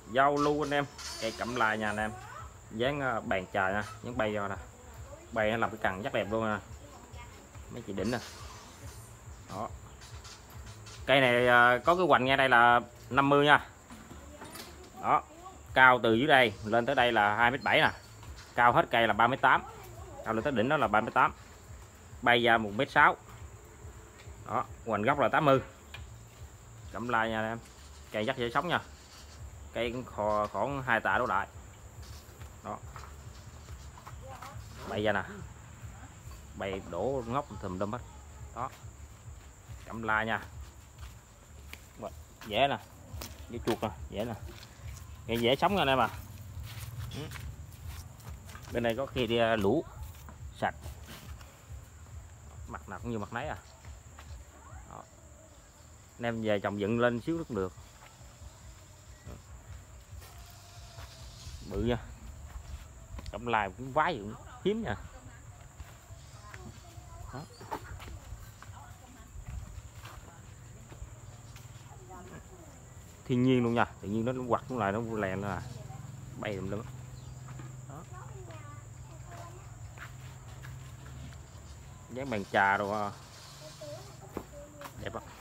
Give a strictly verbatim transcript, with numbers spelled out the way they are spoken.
giao lưu anh em. Cây cẩm lai nha anh em, dáng bàn chà nha, những bay ra nè, bay nó làm cái cần rất đẹp luôn nè, mấy chị đỉnh nè. Đó, cây này có cái hoành ngay đây là năm mươi nha. Đó, cao từ dưới đây lên tới đây là hai mét bảy nè, cao hết cây là ba mét tám, cao lên tới đỉnh đó là ba mét tám, bay ra một mét sáu. Đó, hoành gốc là tám mươi. Cẩm lai nha em, cây rất dễ sống nha, cây cũng khoảng hai tạ đổ lại. Đó, bay ra nè, bay đổ ngóc thùm lum hết. Đó, cẩm lai nha, dễ nè, với chuột nè, dễ nè, cây dễ sống nha anh em à. Bên đây có khi đi lũ sạch, mặt nào cũng như mặt nấy à. Đó, anh em về trồng dựng lên xíu cũng được. Bự nha, cẩm lai cũng vái cũng hiếm nha. Đó, thiên nhiên luôn nha, tự nhiên nó quặt cũng lại nó lèn là bay đùm lum. Dáng bàn trà rồi đẹp lắm.